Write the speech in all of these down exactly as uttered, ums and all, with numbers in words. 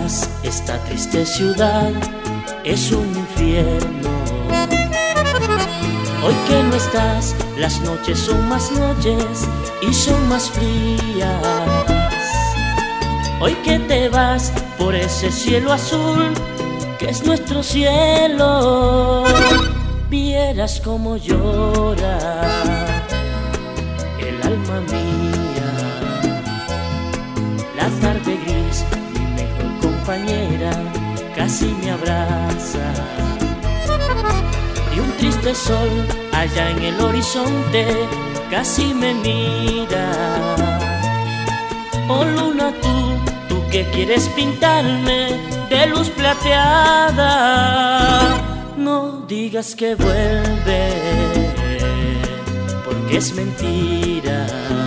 vas, esta triste ciudad es un infierno. Hoy que no estás, las noches son más noches y son más frías. Hoy que te vas por ese cielo azul que es nuestro cielo, vieras cómo llora el alma mía. La tarde gris, mi mejor compañera, casi me abraza, y un triste sol allá en el horizonte casi me mira. Oh luna, tú, tú que quieres pintarme de luz plateada, no digas que vuelve, porque es mentira.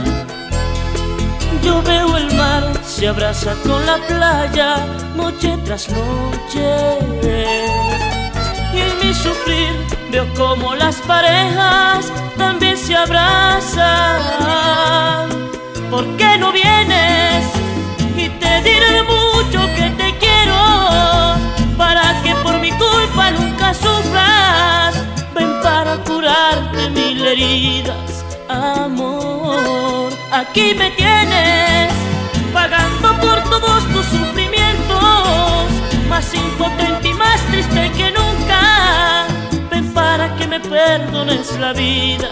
Yo veo el mar, se abraza con la playa, noche tras noche, y en mi sufrir veo como las parejas también se abrazan. ¿Por qué no vienes? Y te diré mucho que te quiero, para que por mi culpa nunca sufras. Ven para curarte mil heridas, amor. Aquí me tienes, pagando por todos tus sufrimientos, más impotente y más triste que nunca. Ven para que me perdones la vida,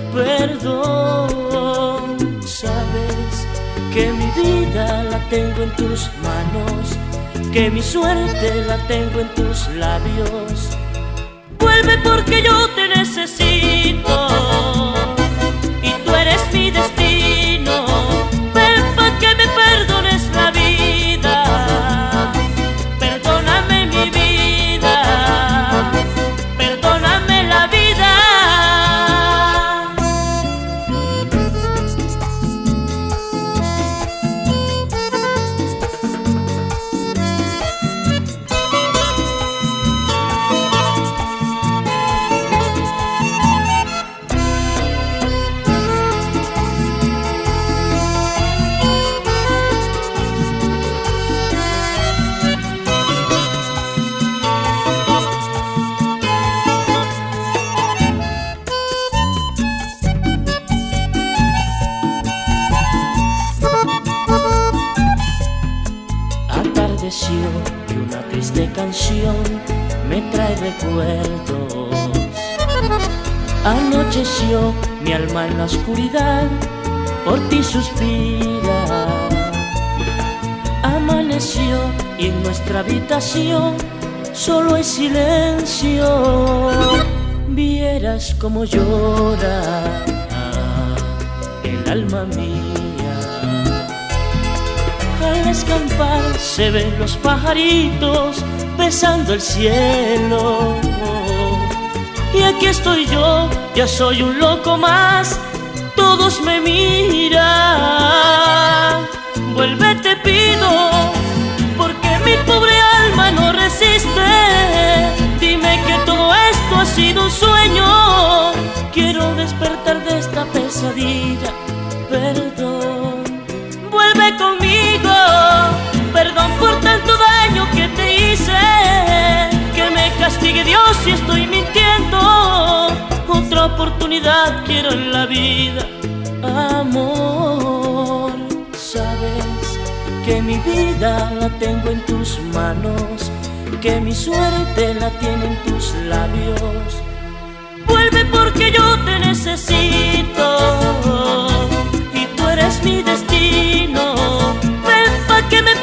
perdón. Sabes que mi vida la tengo en tus manos, que mi suerte la tengo en tus labios. Vuelve porque yo te necesito y tú eres mi destino. Ven pa' que me perdones la vida, perdóname mi vida, perdóname la vida. Y una triste canción me trae recuerdos. Anocheció mi alma en la oscuridad, por ti suspira. Amaneció y en nuestra habitación solo hay silencio. Vieras cómo llora el alma mía. Al escampar se ven los pajaritos besando el cielo, y aquí estoy yo, ya soy un loco más, todos me miran. Vuelve te pido, porque mi pobre alma no resiste. Dime que todo esto ha sido un sueño, quiero despertar de esta pesadilla, perdón. Vuelve conmigo, perdón por tanto daño que te hice, que me castigue Dios si estoy mintiendo. Otra oportunidad quiero en la vida, amor. Sabes que mi vida la tengo en tus manos, que mi suerte la tiene en tus labios. Vuelve porque yo te necesito y tú eres mi destino. Ven pa' que me